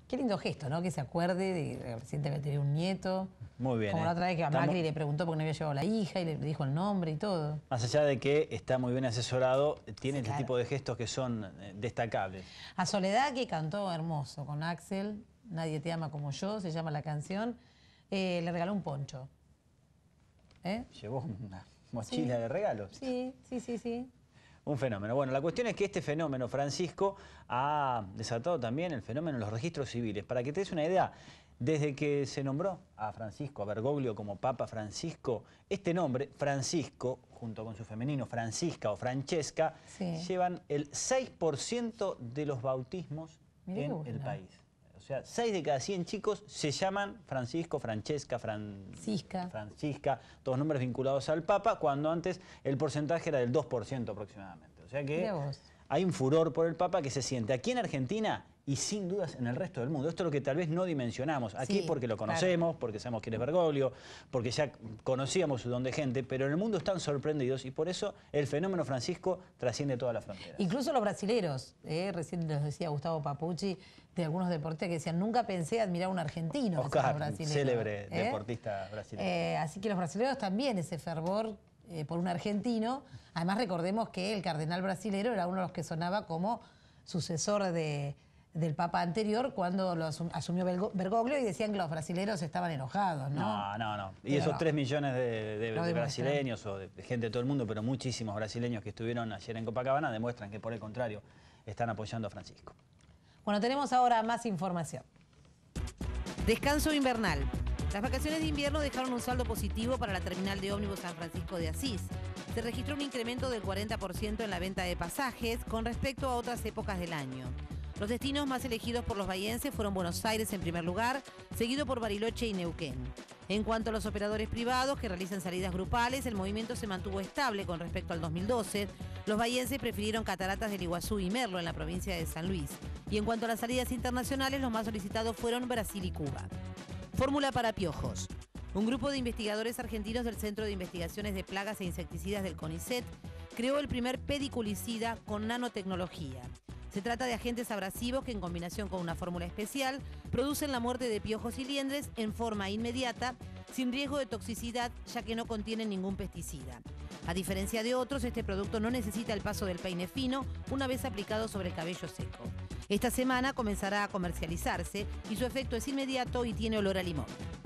Qué lindo gesto, ¿no? Que se acuerde de que recién va a tener un nieto. Muy bien. Como la otra vez que a Macri le preguntó por qué no había llevado a la hija y le dijo el nombre y todo. Más allá de que está muy bien asesorado, tiene este tipo de gestos que son destacables. A Soledad, que cantó hermoso con Axel, Nadie te ama como yo, se llama la canción, le regaló un poncho. Llevó una mochila de regalos. Sí. Un fenómeno. Bueno, la cuestión es que este fenómeno, Francisco, ha desatado también el fenómeno en los registros civiles. Para que te des una idea, desde que se nombró a Francisco, a Bergoglio como Papa Francisco, este nombre, Francisco, junto con su femenino Francisca o Francesca, llevan el 6% de los bautismos en el país. O sea, 6 de cada 100 chicos se llaman Francisco, Francesca, Francisca, todos nombres vinculados al Papa, cuando antes el porcentaje era del 2% aproximadamente. O sea que hay un furor por el Papa que se siente aquí en Argentina y sin dudas en el resto del mundo. Esto es lo que tal vez no dimensionamos. Aquí porque lo conocemos, porque sabemos quién es Bergoglio, porque ya conocíamos su don de gente, pero en el mundo están sorprendidos y por eso el fenómeno Francisco trasciende toda la frontera. Incluso los brasileros, recién les decía Gustavo Papucci, de algunos deportistas que decían, nunca pensé admirar a un argentino. Oscar, célebre deportista brasileño. Así que los brasileños también, ese fervor por un argentino. Además recordemos que el cardenal brasilero era uno de los que sonaba como sucesor del Papa anterior cuando lo asumió Bergoglio y decían que los brasileros estaban enojados, ¿no? No. Y esos 3 millones de brasileños o de gente de todo el mundo, pero muchísimos brasileños que estuvieron ayer en Copacabana demuestran que por el contrario están apoyando a Francisco. Bueno, tenemos ahora más información. Descanso invernal. Las vacaciones de invierno dejaron un saldo positivo para la terminal de ómnibus San Francisco de Asís. Se registró un incremento del 40% en la venta de pasajes con respecto a otras épocas del año. Los destinos más elegidos por los bahienses fueron Buenos Aires en primer lugar, seguido por Bariloche y Neuquén. En cuanto a los operadores privados que realizan salidas grupales, el movimiento se mantuvo estable con respecto al 2012. Los bahienses prefirieron Cataratas del Iguazú y Merlo en la provincia de San Luis. Y en cuanto a las salidas internacionales, los más solicitados fueron Brasil y Cuba. Fórmula para piojos. Un grupo de investigadores argentinos del Centro de Investigaciones de Plagas e Insecticidas del CONICET creó el primer pediculicida con nanotecnología. Se trata de agentes abrasivos que en combinación con una fórmula especial producen la muerte de piojos y liendres en forma inmediata, sin riesgo de toxicidad ya que no contienen ningún pesticida. A diferencia de otros, este producto no necesita el paso del peine fino una vez aplicado sobre el cabello seco. Esta semana comenzará a comercializarse y su efecto es inmediato y tiene olor a limón.